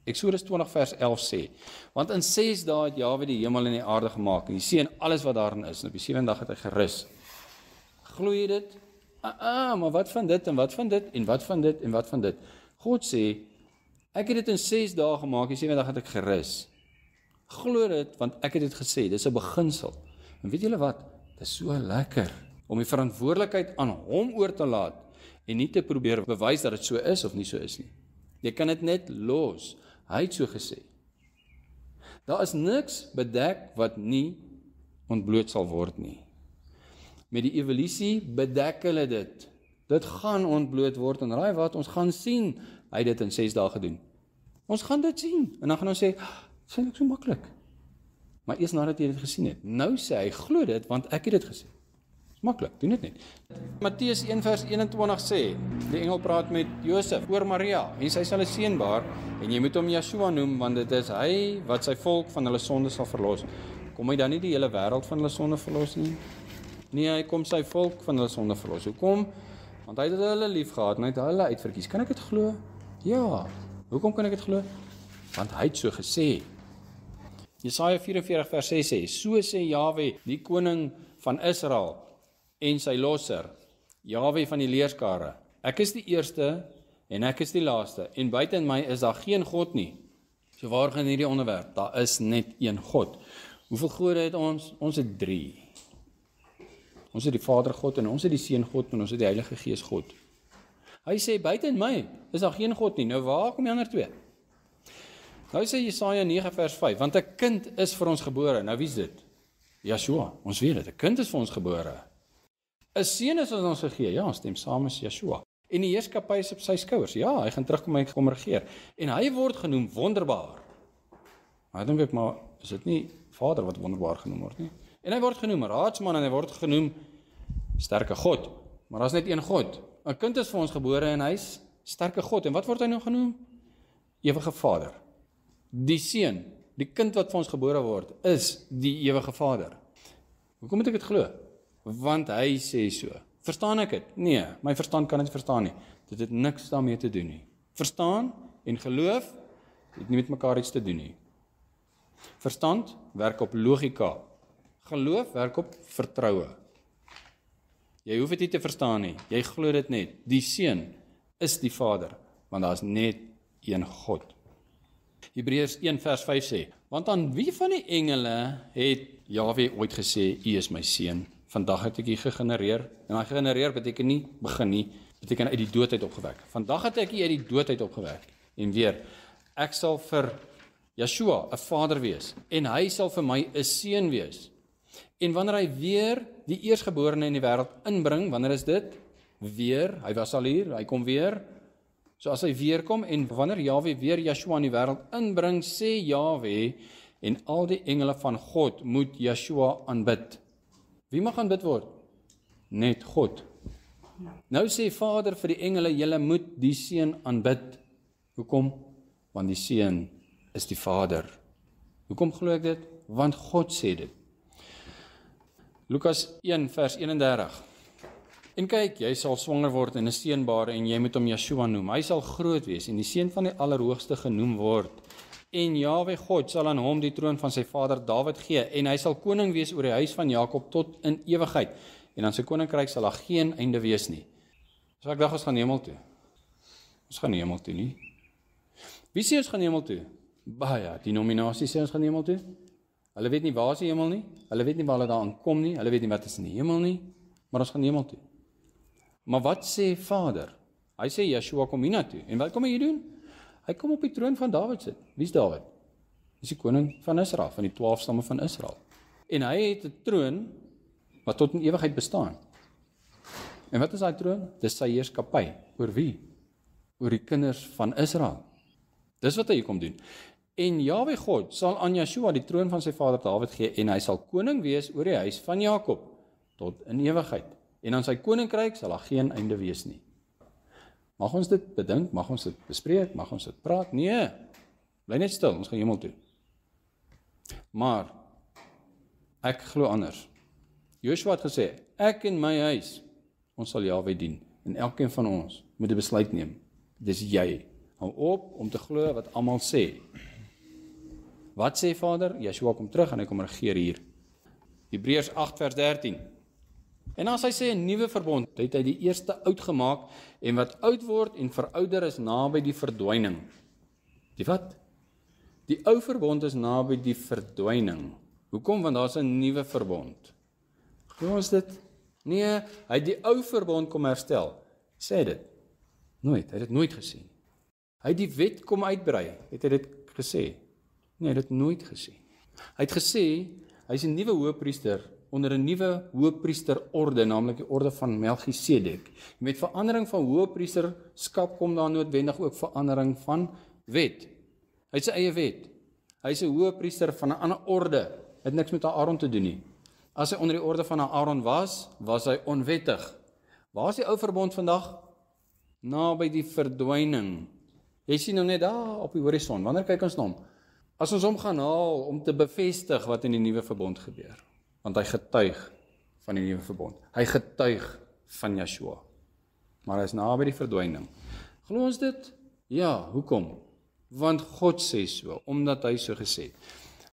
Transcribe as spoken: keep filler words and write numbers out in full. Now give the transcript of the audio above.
Eksodus twintig vers elf sê, want in ses dae het Jahwe die hemel en die aarde gemaak, en die see en alles wat daarin is, en op die sewende dag het hy gerus. Glo jy dit? Ah, ah, maar wat van dit, en wat van dit, en wat van dit, en wat van dit? God sê, ek het dit in ses dae gemaak, die sewende dag het ek gerus. Glo dit, want ek het dit gesê, dit is 'n beginsel. En weet julle wat? Dit is so lekker, om die verantwoordelikheid aan hom oor te laat, en nie te probeer bewys dat dit so is, of nie so is nie. Jy kan dit net los. Hy het so gesê. Daar is niks bedek wat nie ontbloot sal word nie. Met die evolusie bedek hulle dit. Dit gaan ontbloot word, en raai wat, ons gaan sien, hy het dit in ses dae gedoen. Ons gaan dit sien, en dan gaan ons sê, dit is eintlik so maklik. Maar eers nadat jy dit gesien het. Nou sê hy, glo dit, want ek het dit gesê. Dit is maklik, doen dit net. Matteus een vers eenentwintig sê, die engel praat met Josef oor Maria, en sy sal 'n seun baar, en jy moet hom Yeshua noem, want dit is hy wat sy volk van hulle sonde sal verlos. Kom hy dan nie die hele wêreld van hulle sonde verlos nie? Nee, hy kom sy volk van hulle sonde verlos. Hoekom? Want hy het hulle lief gehad, en hy het hulle uitverkies. Kan ek dit glo? Ja. Hoekom kan ek dit glo? Want hy het so gesê. Jesaja vyf-en-veertig vers ses sê, so sê Jahwe, die koning van Israel, en sy losser, Jahwe van die leerskare, ek is die eerste, en ek is die laaste, en buiten my is daar geen God nie. So waar gaan hierdie onderwerp? Daar is net een God. Hoeveel gode het ons? Ons het drie. Ons het die Vader God, en ons het die Seun God, en ons het die Heilige Gees God. Hy sê, buiten my is daar geen God nie. Nou waar kom die ander twee? Nou sê Jesaja nege vers vyf, want 'n kind is vir ons gebore. Nou wie is dit? Yeshua, ons weet dit, 'n kind is vir ons gebore. 'n Seun is ons gegee, ja, stem saam is Yeshua. En die heerskappy is op sy skouers, ja, hy gaan terugkom en kom regeer. En hy word genoem wonderbaar. Maar dink ek maar, is dit nie Vader wat wonderbaar genoem word nie? En hy word genoem raadsman, en hy word genoem sterke God. Maar daar is net een God. 'n Kind is vir ons gebore, en hy's sterke God. En wat word hy nou genoem? Ewige Vader. Die Seun, die kind wat vir ons gebore word, is die ewige Vader. Hoekom moet ek dit glo? Want hy sê so. Verstaan ek dit? Nee, my verstand kan dit verstaan nie. Dit het niks daarmee te doen nie. Verstaan en geloof het nie met mekaar iets te doen nie. Verstand werk op logika. Geloof werk op vertroue. Jy hoef dit nie te verstaan nie. Jy glo dit net. Die Seun is die Vader, want daar is net een God. Hebreërs een vers vyf sê, want aan wie van die engele het Jahwe ooit gesê, U is my seun, vandag het ek U gegenereer, en hy genereer beteken nie, begin nie, beteken uit die doodheid opgewek. Vandag het ek U uit die doodheid opgewek, en weer, ek sal vir Yeshua 'n vader wees, en hy sal vir my 'n seun wees. En wanneer hy weer die eersgeborene in die wêreld inbring, wanneer is dit? Weer, hy was al hier, hy kom weer, so as hy weer kom, en wanneer Jahwe weer Yeshua in die wêreld inbring, sê Jahwe, en al die engele van God moet Yeshua aanbid. Wie mag aanbid word? Net God. Nou sê Vader vir die engele, julle moet die Seun aanbid. Hoekom? Want die Seun is die Vader. Hoekom glo ek dit? Want God sê dit. Lukas een vers eenendertig. En kyk, jy sal swanger word en 'n seun baar, en jy moet hom Yeshua noem. Hy sal groot wees en die seun van die Allerhoogste genoem word. En Jahwe God sal aan hom die troon van sy vader Dawid gee, en hy sal koning wees oor die huis van Jakob tot in ewigheid. En aan sy koninkryk sal daar geen einde wees nie. So ek dink ons gaan hemel toe. Ons gaan hemel toe nie. Wie sê ons gaan hemel toe? Baie, die nominasie sê ons gaan hemel toe. Hulle weet nie waar is die hemel nie. Hulle weet nie waar hulle daaraan kom nie. Hulle weet nie wat is in die hemel nie. Maar ons gaan hemel toe. Maar wat sê Vader? Hy sê Yeshua kom hiernatoe. En wat kom hy hier doen? Hy kom op die troon van Dawid sit. Wie is Dawid? Dis die koning van Israel, van die twaalf stamme van Israel. En hy het 'n troon wat tot in ewigheid bestaan. En wat is daai troon? Dis sy heerskappy. Oor wie? Oor die kinders van Israel. Dis wat hy hier kom doen. En Jahwe God sal aan Yeshua die troon van sy vader Dawid gee, en hy sal koning wees oor die huis van Jakob tot in ewigheid. En aan sy koninkryk sal daar geen einde wees nie. Mag ons dit bedink, mag ons dit bespreek, mag ons dit praat? Nee, bly net stil, ons gaan hemel toe. Maar, ek glo anders. Joshua het gesê, ek en my huis, ons sal Jahwe dien, en elkeen van ons moet 'n besluit neem. Dis jy, Hou op om te glo wat almal sê. Wat sê Vader? Yeshua kom terug en hy kom regeer hier. Hebreërs agt vers dertien. En as hy sê 'n nuwe verbond, het hy die eerste oud gemaak, en wat oud word en verouder is naby die verdwyning. Die wat? Die ou verbond is naby die verdwyning. Hoekom? Want daar is 'n nuwe verbond. Glo ons dit? Nee, hy het die ou verbond kom herstel. Sê dit? Nooit, hy het dit nooit gesê. Hy het die wet kom uitbrei, het hy dit gesê? Nee, hy het dit nooit gesê. Hy het gesê, hy is 'n nuwe hoëpriester, onder 'n nuwe hoëpriesterorde, naamlik die orde van Melchisedek. Met verandering van hoëpriesterskap kom daar noodwendig ook verandering van wet. Hy het sy eie wet. Hy is 'n hoëpriester van 'n ander orde. Hy het niks met Aaron te doen nie. As hy onder die orde van Aaron was, was hy onwettig. Waar is die ou verbond vandag? Naby die verdwyning. Jy sien hom net daar op die horison. Wanneer kyk ons na hom? As ons hom gaan haal om te bevestig wat in die nuwe verbond gebeur. Want hy getuig van die nuwe verbond. Hy getuig van Yeshua. Maar hy is naby die verdwyning. Glo ons dit? Ja, hoekom? Want God sê so, omdat hy so gesê het.